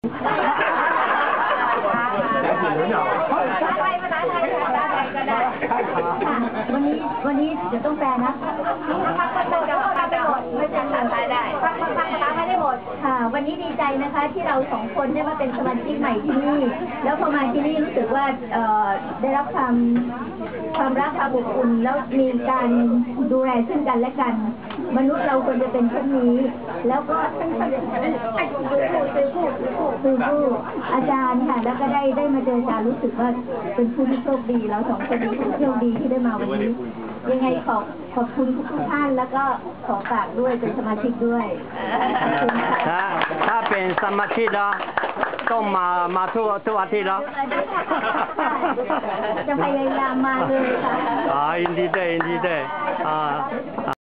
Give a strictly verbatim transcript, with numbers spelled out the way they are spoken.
วันนี้วันนี้จะต้องแปลนะพักพักพักจะพักไปหมดไม่เป็นไรได้พักพักพักพักไม่ได้หมดค่ะวันนี้ดีใจนะคะที่เราสองคนได้มาเป็นสมาชิกใหม่ที่นี่แล้วพอมาที่นี่รู้สึกว่าเอ่อได้รับความความรักความอบอุ่นแล้วมีการดูแลซึ่งกันและกันมนุษย์เราควรจะเป็นเช่นนี้แล้วก็ตั้งใจซื้อผู้ซื้อผู้ซื้อผู้ซื้อผู้อาจารย์ค่ะแล้วก็ได้ได้มาเจออาจารย์รู้สึกว่าเป็นผู้ที่โชคดีเราสองคนเป็นผู้โชคดีที่ได้มาวันนี้ยังไงขอบขอบคุณทุกท่านแล้วก็ขอฝากด้วยเป็นสมาชิกด้วยถ้าถ้าเป็นสมาชิกแล้วต้องมามาทุกทุกอาทิตย์แล้วจะพยายามมาเลยค่ะอ่ายินดีด้วยยินดีด้วยอ่า